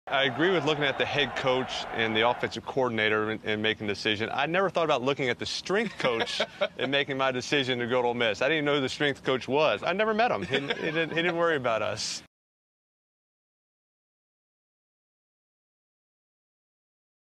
I agree with looking at the head coach and the offensive coordinator and making the decision. I never thought about looking at the strength coach and making my decision to go to Ole Miss. I didn't even know who the strength coach was. I never met him. He didn't worry about us.